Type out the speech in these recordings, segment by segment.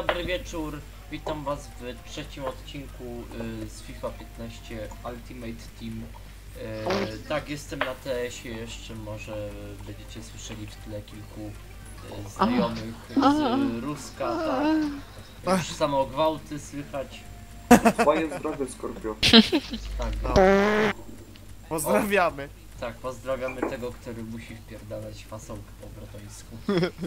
dobry wieczór. Witam was w trzecim odcinku z FIFA 15 Ultimate Team. Tak, jestem na TS-ie jeszcze, może będziecie słyszeli w tle kilku znajomych z Ruska, tak. Już samogwałty słychać. Twoje zdrowie, Skorpio. Tak, Pozdrawiamy. tak, pozdrawiamy tego, który musi wpierdalać fasolkę po bratońsku.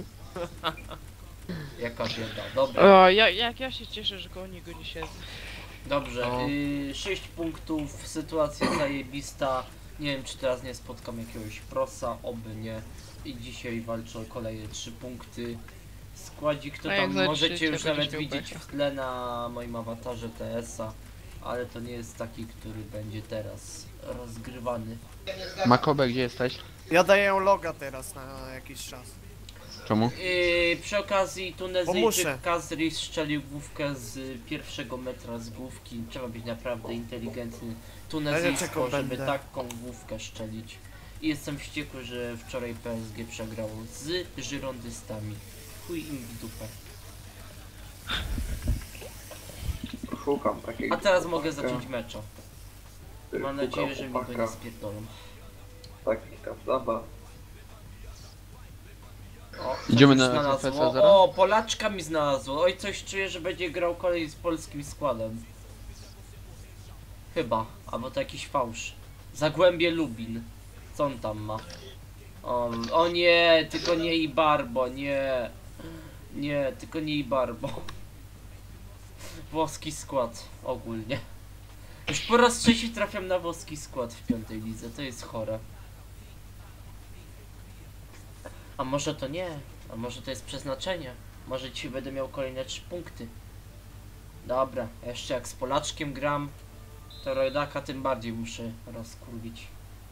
Jaka bieda, dobra. O, jak ja się cieszę, że koło niego nie siedzę. Dobrze, 6 punktów, sytuacja zajebista. Nie wiem, czy teraz nie spotkam jakiegoś prosa, oby nie. I dzisiaj walczę o kolejne 3 punkty. Składzik to No jak tam za możecie trzy, już to nawet będziesz miał widzieć pecha. w tle na moim awatarze TS-a. Ale to nie jest taki, który będzie teraz rozgrywany. Makobe, gdzie jesteś? Ja daję loga teraz na jakiś czas. Czemu? Przy okazji Bo Tunezyjczyk muszę. Kazri strzelił główkę z pierwszego metra z główki. Trzeba być naprawdę inteligentny Będę tunezyjsko, czekał, żeby będę. taką główkę szczelić. I jestem wściekły, że wczoraj PSG przegrało z żyrondystami. Chuj im w dupę. Szukam takiej. A teraz mogę zacząć mecza. Mam nadzieję, że mi go nie spierdolą. Takich tam zabaw. O, coś Idziemy mi na znalazło. FFC0? O, Polaczka mi znalazło. Oj, coś czuję, że będzie grał kolej z polskim składem. Chyba, albo to jakiś fałsz. Zagłębie Lubin. Co on tam ma? O nie, tylko nie i Barbo, nie. Nie, tylko nie i Barbo. Włoski skład ogólnie. Już po raz trzeci trafiam na włoski skład w 5. lidze, to jest chore. A może to nie? A może to jest przeznaczenie? Może dzisiaj będę miał kolejne 3 punkty. Dobra, jeszcze jak z Polaczkiem gram, to Rojdaka tym bardziej muszę rozkurwić.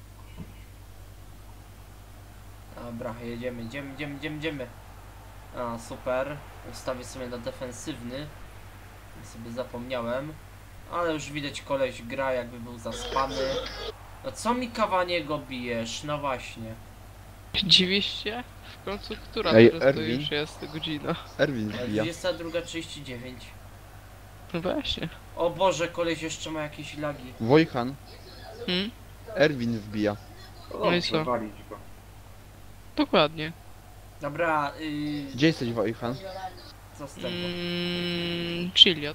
Dobra, jedziemy. A, super. Ustawię sobie na defensywny. Sobie zapomniałem. Ale już widać, koleś gra jakby był zaspany. No co mi Cavaniego bijesz? No właśnie. Dziwisz się? W końcu która Ej, teraz to Erwin? już jest godzina? Erwin wbija. 22:39. No właśnie. O Boże, koleś jeszcze ma jakieś lagi. Wojhan, Hmm? Erwin wbija. No i co? Walić go. Dokładnie. Dobra, Gdzie jesteś, Wojhan? zastępny. Chiliot.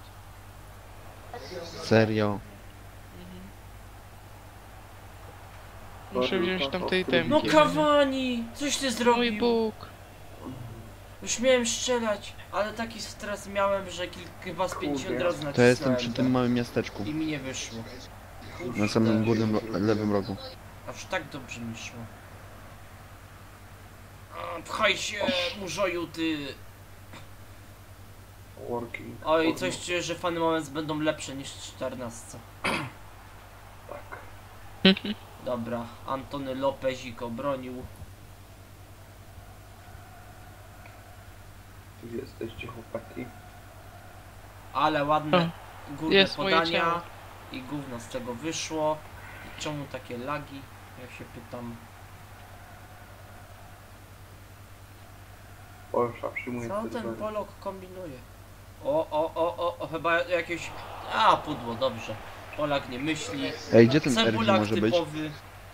Serio? Muszę wziąć tam tej temki. No Cavani! Coś ty Mój zrobił? Bóg. Już miałem strzelać, ale taki stres miałem, że chyba z 50 razy nacisnąłem. To ja jestem przy to. tym małym miasteczku. I mi nie wyszło. Na samym górnym lewym rogu. Aż tak dobrze mi szło. A, pchaj się, murzoju ty! Working. Oj, coś czuję, że Fany Moments będą lepsze niż w 14. Tak. Dobra, Antony Lopezik obronił. Tu jesteście, chłopaki. Ale ładne górne jest moje podania. ciało. I gówno z tego wyszło. I czemu takie lagi? Ja się pytam. Polsza przyjmuje Co ten serwery. Polok kombinuje? O, chyba jakieś... A, pudło, dobrze. Polak nie myśli. Ej, gdzie ten Erwin Cebulak może być? typowy.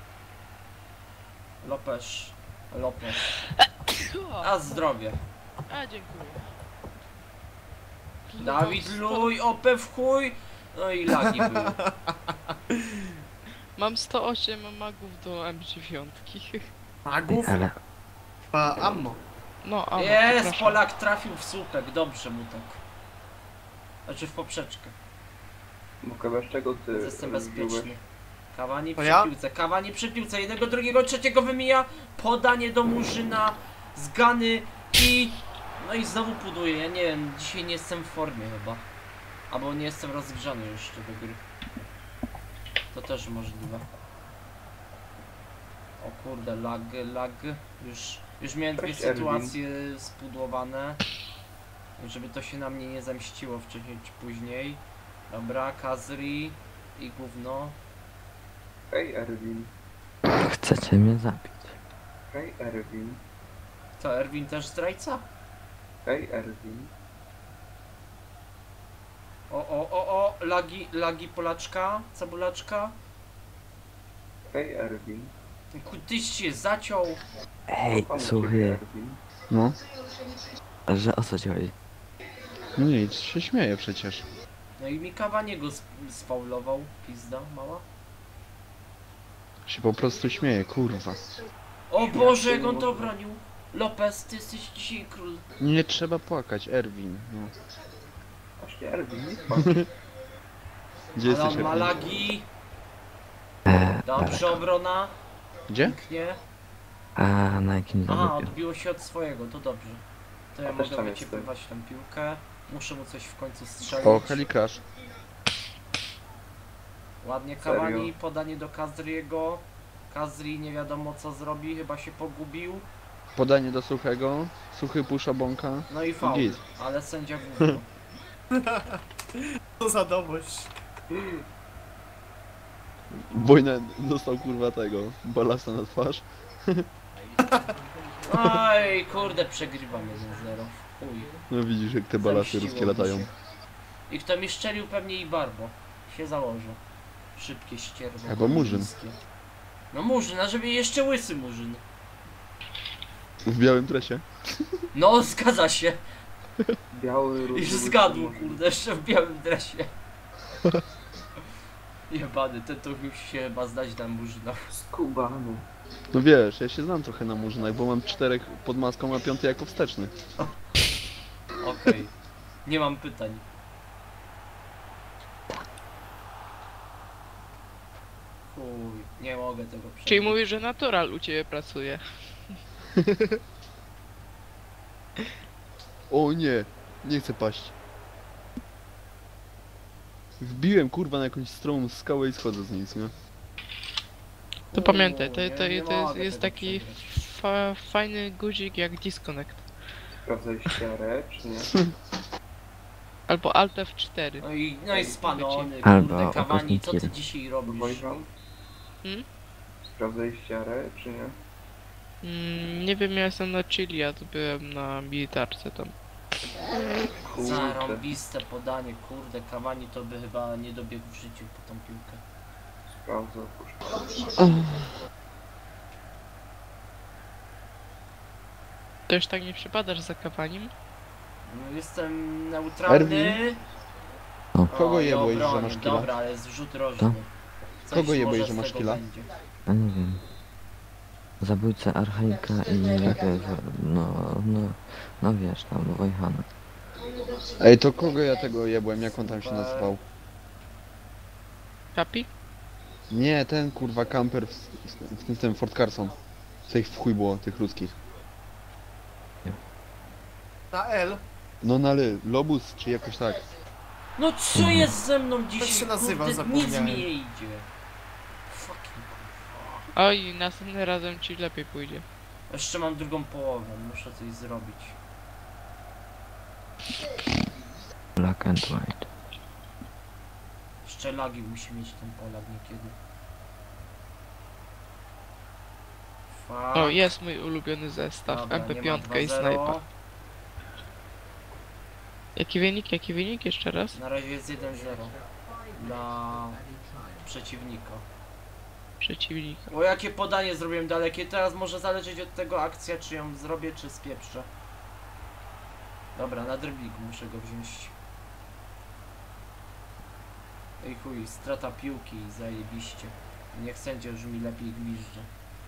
Lopesz. A zdrowie. A, dziękuję. Dawid Luj, OP w chuj. No i lagi były. Mam 108 magów do M9. Magów? A ammo. No, a Jest, przepraszam. Polak trafił w słupek, dobrze mu tak. Znaczy w poprzeczkę. Mokawe, z czego ty Jestem bezpieczny. Cavani To przy ja? piłce, Cavani przy piłce, jednego, drugiego, trzeciego wymija, podanie do Murzyna, zgany i... No i znowu puduje, ja nie wiem, dzisiaj nie jestem w formie chyba. Albo nie jestem rozgrzany jeszcze do gry. To też możliwe. O kurde, lag. Już miałem dwie Cześć, Erwin. sytuacje spudłowane. Żeby to się na mnie nie zemściło wcześniej czy później. Dobra, Kazri i gówno. Hej, Erwin. Chcecie mnie zabić. Hej, Erwin. Hej, Erwin. Co, Erwin też zdrajca? Hej, Erwin. Hej, Erwin. Hej, Erwin. Hej, Erwin. Hej, Erwin. Hej, Erwin. Hej, Erwin. Hej, Erwin. Hej, Erwin. Hej, Erwin. Co, Erwin też zdrajca? Hej, Erwin. O, lagi Polaczka, Cebulaczka. Hej Erwin. Tyś się zaciął. Ej, Kocham ciebie, słuchaj, Erwin. No. że o co ci chodzi? No nic, się śmieje przecież. No i mi Cavaniego sfaulował, pizda mała. Się po prostu śmieje, kurwa. O Boże, jak on to bronił. Lopez, ty jesteś dzisiaj król. Nie trzeba płakać, Erwin. No. Właśnie Erwin, nie płacz. Gdzie Ale jesteś, on ma Erwin? lagi. Daleko. Dobrze, obrona. Gdzie? Pięknie. A na jakim Aha, zabytku? odbiło się od swojego, to dobrze. To ja A też mogę tam wyciepywać tę piłkę. Muszę mu coś w końcu strzelić. O, Helikrasz. Ładnie Serio? Cavani, podanie do Kazriego. Kazri nie wiadomo co zrobi, chyba się pogubił. Podanie do Suchego. Suchy pusza bąka. No i faul, Git. ale sędzia gówno. Co za domość. Wojna dostał kurwa tego. Balasa na twarz. Oj, kurde, przegrywam 1-0. Chuj. No widzisz jak te balasy Zemściło ruskie mi latają. się. I kto mi szczelił, pewnie i Barbo. Się założę. Szybkie ścierwo. Albo Murzyn. niskie. No Murzyn, a żeby jeszcze łysy Murzyn. W białym dresie. No, zgadza się. Biały, rudy, Już łysy zgadł, murzyn. kurde, jeszcze w białym dresie. Jebany, ten to musi się chyba zdać na Murzyna. Skubany. No wiesz, ja się znam trochę na murzynach, bo mam 4 pod maską, a 5 jako wsteczny. Okej. Nie mam pytań. Chuj, nie mogę tego przeżyć. Czyli mówisz, że natural u ciebie pracuje. O nie, nie chcę paść. Wbiłem kurwa na jakąś stromą skałę i schodzę z nic, nie? To pamiętaj, nie mogę jest tego taki przegrać. fajny guzik jak disconnect. Sprawdzaj ścierę, czy nie? Albo Alt F4. No i spanony, Albo kurde, Cavani, co ty okostnik dzisiaj robisz? Wojwan? Hmm? Sprawdzaj ścierę, czy nie? Nie wiem, ja jestem na chilli, ja tu byłem na militarce tam. Kurde. Zarąbiste podanie, kurde, Cavani to by chyba nie dobiegł w życiu po tą piłkę. Sprawdzę, puszczę. Też tak nie przypadasz za kawaniem? No, jestem neutralny. Kogo O, i jebłeś, że obronił. masz killa? Dobra, ale zrzut rożny. Coś Kogo jebłeś, może że z masz tego killa? będzie. No nie wiem. Zabójcę Archaika i jakiegoś, no wiesz, tam Wojhana. Ej, to kogo ja tego jebłem, jak on tam się nazywał? Kapi? Nie, ten kurwa kamper w tym Fort Carson. Co ich w chuj było, tych ludzkich. Na L. No Lobus, czy jakoś tak. No co jest ze mną dzisiaj? się nazywa, Kurde, nic zapomniałem. mi nie idzie. Fucking kurwa. Oj, następnym razem ci lepiej pójdzie. Jeszcze mam drugą połowę, muszę coś zrobić. Black and white. Jeszcze lagi musi mieć ten Polak niekiedy. Fuck. O, jest mój ulubiony zestaw. Dobra, nie ma MP5 i 2-0. snajpa. Jaki wynik? Jaki wynik? Jeszcze raz? Na razie jest 1-0 dla przeciwnika. Przeciwnik. O jakie podanie zrobiłem dalekie, teraz może zależeć od tego akcja, czy ją zrobię, czy spieprzę. Dobra, na dryblik muszę go wziąć. Ej chuj, strata piłki, zajebiście. Niech sędzia już mi lepiej gwizdże.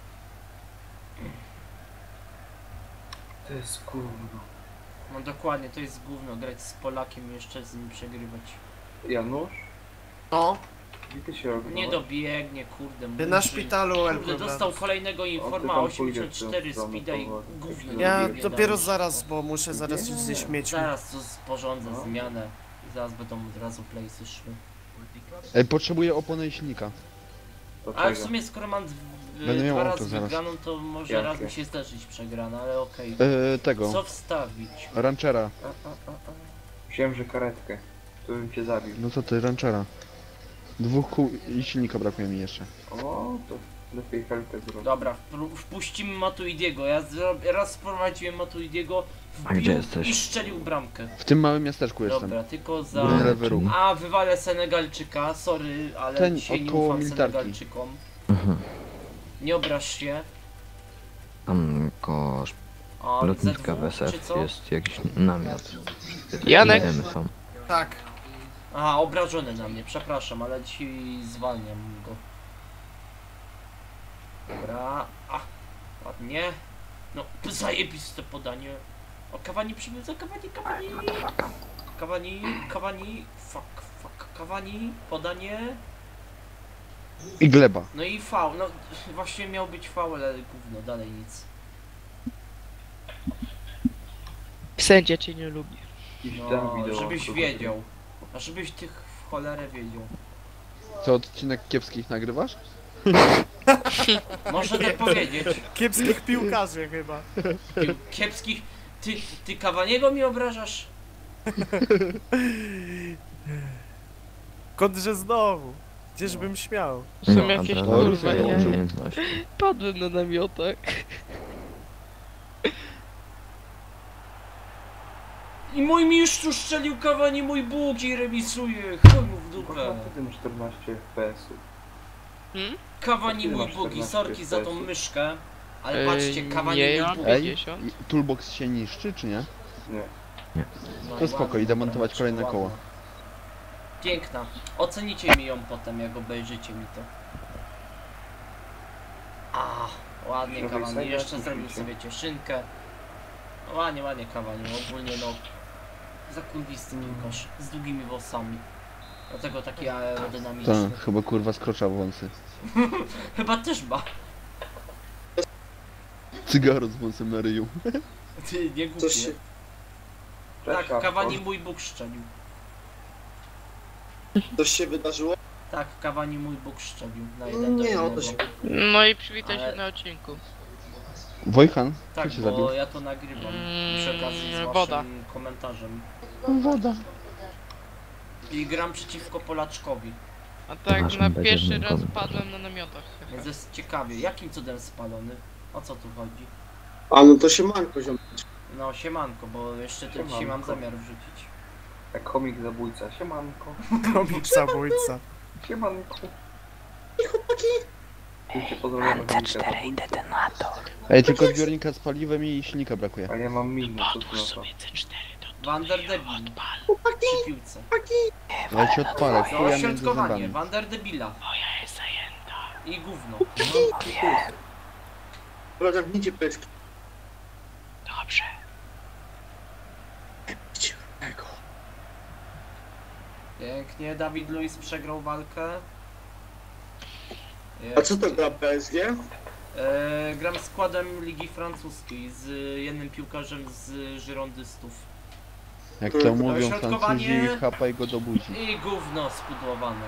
To jest gówno. No dokładnie, to jest gówno, grać z Polakiem i jeszcze z nim przegrywać. Janusz? No. Gdzie ty się oglądasz? Nie dobiegnie, kurde. Na Murzyn. szpitalu L. Kurde, dostał kolejnego informa, tam pójdziesz 84 w tą speeda i stronę gówno. Ja nie dopiero dałeś. zaraz, bo muszę zaraz iść ze śmieciem. Zaraz tu sporządzę No. zmianę i zaraz będą od razu playsy szły. Ej, potrzebuję opony i silnika. Do Ale w czego? sumie skoro mam Będę miał dwa auto razy zaraz. wygraną, to może Jakie? raz mi się zdarzyć przegrana, ale okej. Tego. Co wstawić? Ranchera. Wziąłem, że karetkę. To bym cię zabił. No co ty, ranchera. 2 kół i silnika brakuje mi jeszcze. O, to Lepiej helkę zrobić. Dobra, wpuścimy Matuidiego. Ja raz wprowadziłem Matuidiego, A gdzie wbił jesteś? i strzelił bramkę. W tym małym miasteczku jestem. Dobra, tylko za... Górny lewy róg. A, wywalę Senegalczyka, sorry, ale Ten dzisiaj nie około ufam militarki. Senegalczykom. Mhm. Nie obraź się. Tam koło A, lotniska ZW, w SF czy co? jest jakiś namiot. Janek. Idziemy są. Tak. Aha, obrażony na mnie, przepraszam, ale dzisiaj zwalniam go. Dobra, a, ładnie. No, zajebiste podanie. O, Cavani przybył za Cavani, fuck, Cavani, podanie. I gleba. No i faul, no właśnie miał być faul, ale gówno, dalej nic. Sędzia cię nie lubi. Jakiś No, tam wideo żebyś krokodyl. wiedział. A żebyś tych w cholerę wiedział. Co, odcinek kiepskich nagrywasz? Można tak powiedzieć. Kiepskich piłkarzy chyba. Kiepskich... Ty Cavaniego mi obrażasz? Kądże znowu. Gdzieżbym śmiał. Są jakieś od kurwa, razu sobie nie. umiejętności. Padłem na namiotach. I mój mistrz tu strzelił Cavani, mój Bóg i remisuje. Chuj mu w Kurwa, dupę. wtedy masz 14 FPS-ów. Cavani, Ty mój masz Bóg i 14 sorki za tą FPS-ów. myszkę. Ale patrzcie, Cavani, nie, mój ja Bóg. Ej, 50. i toolbox się niszczy, czy nie? Nie. No To i spoko, ładnie, idę montować ładnie, kolejne ładnie. koło. Piękna. Ocenicie mi ją potem, jak obejrzycie mi to. A, ładnie Nowej Cavani. serii Jeszcze jak zrobił musicie. sobie cieszynkę. No, ładnie Cavani. Ogólnie no... Zakurwisty piłkarz. Z długimi włosami. Dlatego taki aerodynamiczny. To chyba kurwa skrocza wąsy. Chyba też ma. Cygaro z wąsem na ryju. Ty, nie głupie. Cześć, Tak, Artur. Cavani mój Bóg szczelił. Coś się wydarzyło? Tak, Cavani mój Bóg szczelił. Na 1 do Nie, 1. o to się... No i przywitaj Ale- się na odcinku. Wojhan, Tak, kto cię bo zabił? ja to nagrywam. Przy okazji z waszym woda. komentarzem. Woda. I gram przeciwko Polaczkowi. A tak Masz na będzie pierwszy jeden raz komentarz. padłem na namiotach. Więc jest ciekawie. Jakim cudem spalony? O co tu chodzi? A no to się manko ziom. No siemanko, bo jeszcze to dzisiaj mam Siemanko. zamiar wrzucić. Jak komik zabójca. Siemanko. Komik zabójca. Siemanko. Tu cię pozdrawiam. Ej, tylko zbiornika z paliwem i silnika brakuje. Ale ja mam minus, co tu na to? Van der Debil. Przy piłce. Ale ci odpalę, No, chuja między ośrodkowanie. zębami. Van der Debila. I gówno. Dobra, zamknijcie pyski. Pięknie, Dawid Luiz przegrał walkę. A co to gra PSG? Gram składem Ligi Francuskiej z jednym piłkarzem z żyrondystów. Jak to mówią Dośrodkowanie. Francuzi, chapaj go do buzi. I gówno spudłowane.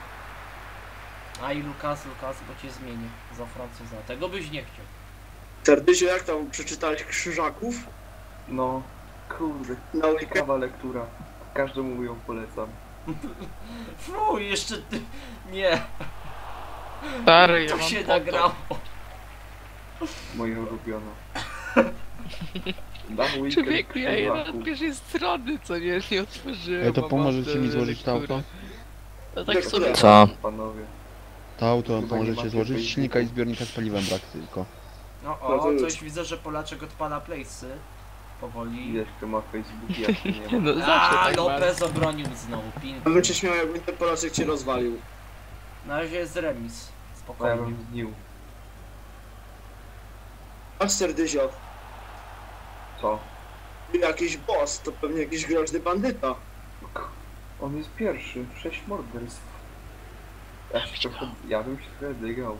A i Lukas, bo cię zmienię za Francuza. Tego byś nie chciał. Serdyzie, jak tam przeczytałeś Krzyżaków? No, kurde, Na weekend? ciekawa lektura. Każdemu ją polecam. Fuj, jeszcze ty... Nie, Stary, ja to mam się potop. nagrało. Moje ulubione. Na weekend Człowieku, ja je na Krzyżaków. pierwszej strony, co nie otworzyłem. Ej, to a pomożecie mam mi te złożyć to lektury. auto? No tak sobie. Co? Panowie. To auto Chyba nie pomożecie macie złożyć, Facebooku. silnika i zbiornika z paliwem brak tylko. No No to o, już. coś widzę, że Polaczek odpala place'y. Powoli. Widać, kto ma Facebook, jak to nie ma. No zawsze A, tak ma. Lopez obronił znowu, Ja pięknie. bym cię śmiał, jakby ten Polaczek cię rozwalił. Na razie jest remis. No ja Spokojnie. bym znił. Patrz Serdyzio, Co? jakiś boss, to pewnie jakiś groźny bandyta. On jest pierwszy, 6 morderstw. Ja bym się trochę dygał.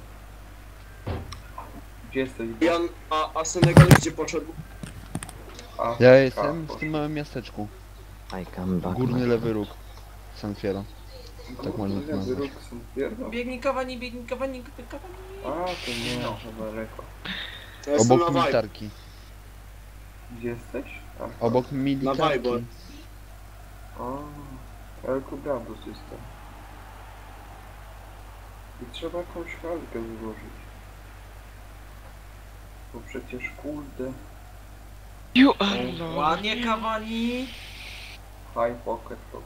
Gdzie jesteś? Jan, a Senegal gdzie poszedł? A, Ja jestem w tym małym miasteczku. I come back. Górny lewy róg. San Fierro. tak można to nazwać. Biegnij Cavani. A, to nie, No. to daleko. Ja jestem Obok na vibe. militarki. Gdzie jesteś? A, Obok Na militarki. vibe. O, Elku Bravos jestem. I trzeba jakąś halkę złożyć. Bo przecież kurde. You are Lord. Ładnie Cavani. High pocket to.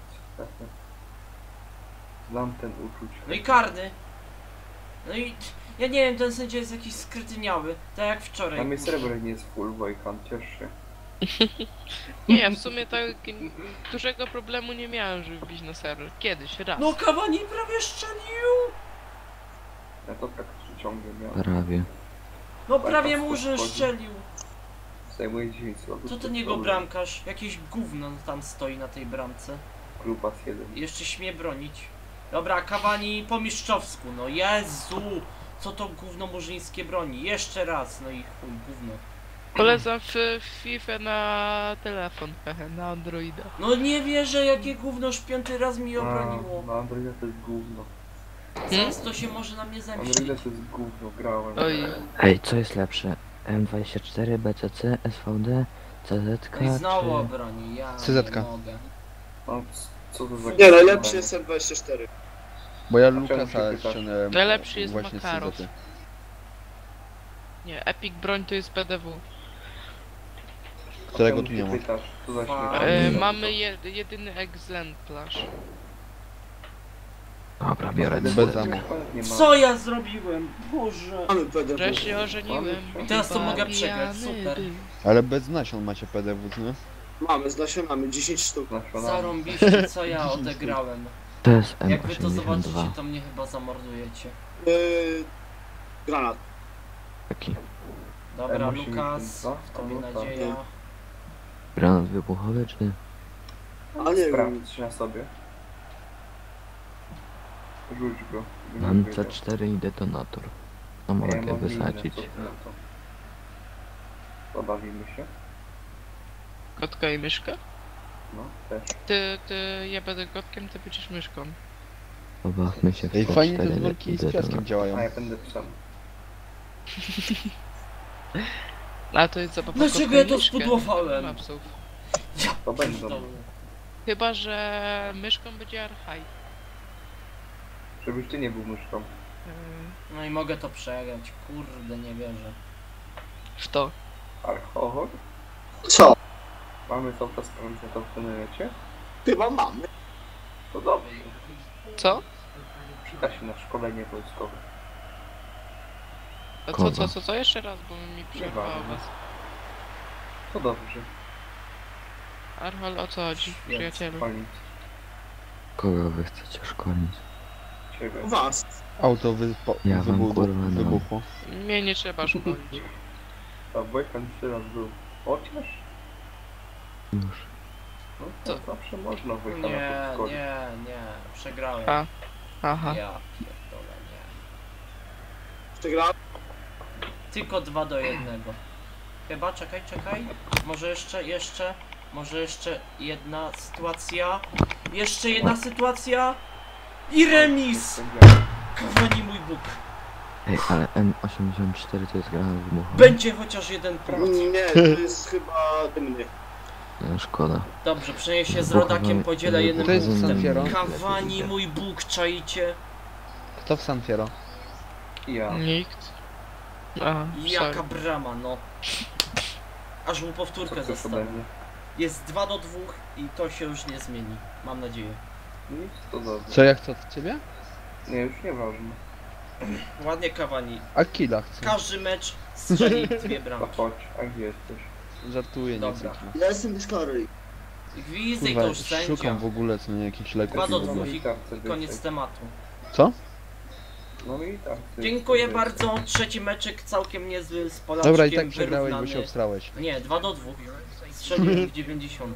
Znam ten uczuć. No i karny. No i ja nie wiem, ten sędzia jest jakiś skrytyniały, tak jak wczoraj. Tam jest srebro, nie jest full Wojkan, ciesz się. Nie, w sumie tak dużego problemu nie miałem, żeby wbić na serwer. Kiedyś, raz. No Cavani prawie strzelił! Ja to tak ciągle miałem. Prawie. No prawie Tak, Murzyn wchodzi. strzelił. Zajmuje 10 słabych. To ten jego bramkarz, jakieś gówno tam stoi na tej bramce. Grupas 1. Jeszcze śmie bronić. Dobra, Cavani po mistrzowsku, no Jezu! Co to gówno murzyńskie broni? Jeszcze raz, no i chuj, gówno. Polecam w FIFA na telefon, hehe, na Androida. No nie wierzę, jakie gówno już 5. raz mi obroniło. No Androida to jest gówno. Zaraz to się może na mnie zemścić. Androida to jest gówno, grałem. Oj. Ej, co jest lepsze? M24, BCC, SVD, CZK No i znowu czy... obroni, ja CZ-ka. nie mogę. No, co to za... Nie, najlepszy jest M24. Bo ja czemu Lukasa się pytasz? ściągnąłem Najlepszy jest właśnie z Makarow. CZ. Nie, Epic broń to jest PDW. Którego Czemu tu się nie ma. pytasz? Co za Fa- śmiech? Mamy jedyny egzemplarz. Dobra, biorę Bez CZ. ammo. Nie ma. Co ja zrobiłem? Boże. Mamy PDW. Że się ożeniłem. I teraz to mogę przegrać, Pijany super. był. Ale bez nasion macie PDW, nie? Mamy z nasionami 10 sztuk. Zarąbiście, co ja odegrałem. To jest Jak wy to zobaczycie, M82. to mnie chyba zamordujecie. Granat. Taki Dobra, M82, Lukas, w tobie no tak. nadzieja. granat wybuchowy, czy... A nie wiem. Sprawdź na sobie. Rzuć go. Mam C4 i detonator. No mogę mam wysadzić. co ty na to? Pobawimy się? Kotka i myszka? No, też. Ja będę kotkiem, ty będziesz myszką. Pobawmy się w Ej, fajnie te C4 worki i z piaskiem detonator. działają. A ja będę psem. A to jest zabawa Dlaczego kotka ja i to myszkę. spudłowałem? Nie ma psów. Ja To będą. pierdolę. Chyba, że myszką będzie Archaj. Żebyś ty nie był myszką. No i mogę to przegrać, kurde, nie wierzę. W to. Alkohol? Co? Mamy co to sprawdzę, to trenujecie? Chyba mamy. To dobrze. Co? Przyda się na szkolenie wojskowe. A Kogo? co? Jeszcze raz, bo mi przerwało Nieważne. was. To dobrze. Archal, o co chodzi, przyjacielu? Koniec. Kogo wy chcecie szkolić? Ciebie. Was. Auto Ja wam, kurwa, no. wybuchło. Mnie nie trzeba szkolić. A Wojkan teraz był. Chociaż? Już. No Co? to zawsze można Wojkana Nie, podszkolić. nie, przegrałem. A. Aha. Ja pierdolę, nie. Przegrałem. Tylko 2-1. Chyba, czekaj. Może jeszcze jedna sytuacja. Jeszcze jedna sytuacja. I remis! Cavani mój Bóg. Ej, ale M84 to jest granat wybuchowy. Będzie chociaż jeden punkt. Nie, to jest chyba dymny. No, szkoda. Dobrze, przynajmniej się z rodakiem podzielę jednym To jest punktem. Sanfiero. Cavani mój Bóg, czaicie? Kto w Sanfiero? Ja. Nikt. Aha, Jaka sorry. brama, no. Aż mu Co powtórkę chcesz ode zostawię. mnie? Jest 2-2 i to się już nie zmieni. Mam nadzieję. Nic, to dobrze. Co ja chcę od ciebie? Nie, już nieważne. Ładnie Cavani. A killa chcę. Każdy mecz strzeli 2 To bramki. chodź, a gdzie jesteś? Żartuję, nie Dobra. chcę. Ja jestem Discovery. Gwizdej to Kurwa, już sędzia. szukam w ogóle co nie jakichś leków. 2 do i w 2 ogóle. i koniec tematu. Co? No i tak. Dziękuję bardzo. Trzeci meczek całkiem niezły z Polaczkiem. Dobra, i tak przegrałeś, bo się wyrównany. obstrałeś. Nie, 2 do 2. Strzeliłem w 90.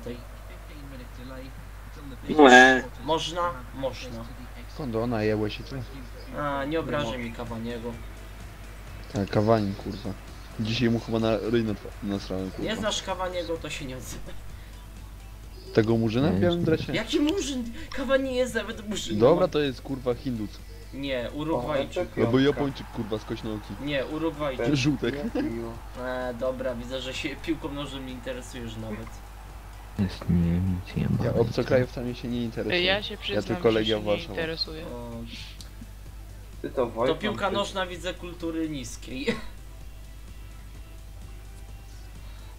Nie. Można? Można. Kondona jebłeś i co? A, nie obrażaj mi Cavaniego. Tak, Kawani, kurwa. Dzisiaj mu chyba na ryj nasrałem, kurwa. Nie znasz Cavaniego, to się nie odzywaj. Tego murzyna w Nie, białym nie. dresie? Jaki murzyn? Cavani jest nawet murzynem. Dobra, to jest kurwa Hindus. Nie, Urugwajczyk. Albo Japończyk, kurwa, z kośnołki. Nie, Urugwajczyk. Żółtek. Dobra, widzę, że się piłką nożną nie interesujesz nawet. Jest Niemiec, jebany. Ja obcokrajowcami się nie interesuję. Ja się przyznam, tylko że Legia się nie Warszawa. interesuję. O, Ty to to Wojkan. piłka ty- nożna widzę kultury niskiej.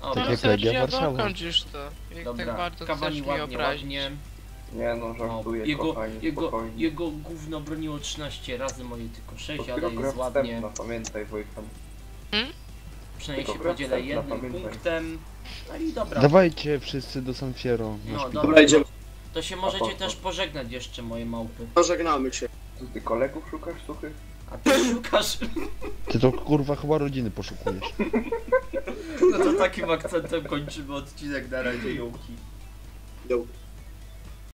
O, Tak No jak Sergio, Legia Warszawa. dokończysz to. Jak tak dobra, bardzo Cavani chcesz mnie ładnie, obrazić. ładnie. Nie no, O, żartuję, jego, kochani, jego, spokojnie. jego gówno broniło 13 razy, moje tylko 6, To ale tylko gra jest ładnie. wstępna, pamiętaj Wojkan. Przynajmniej się tylko gra podzielę wstępna, jednym pamiętaj. punktem. No i dobra. Dawajcie wszyscy do San Fierro. na No szpital. dobra, idziemy. to się możecie też pożegnać jeszcze, moje małpy. Pożegnamy się. Co ty kolegów szukasz, suchy? A ty szukasz. Ty to kurwa chyba rodziny poszukujesz. No to takim akcentem kończymy odcinek, na razie, Jołki. Dobra.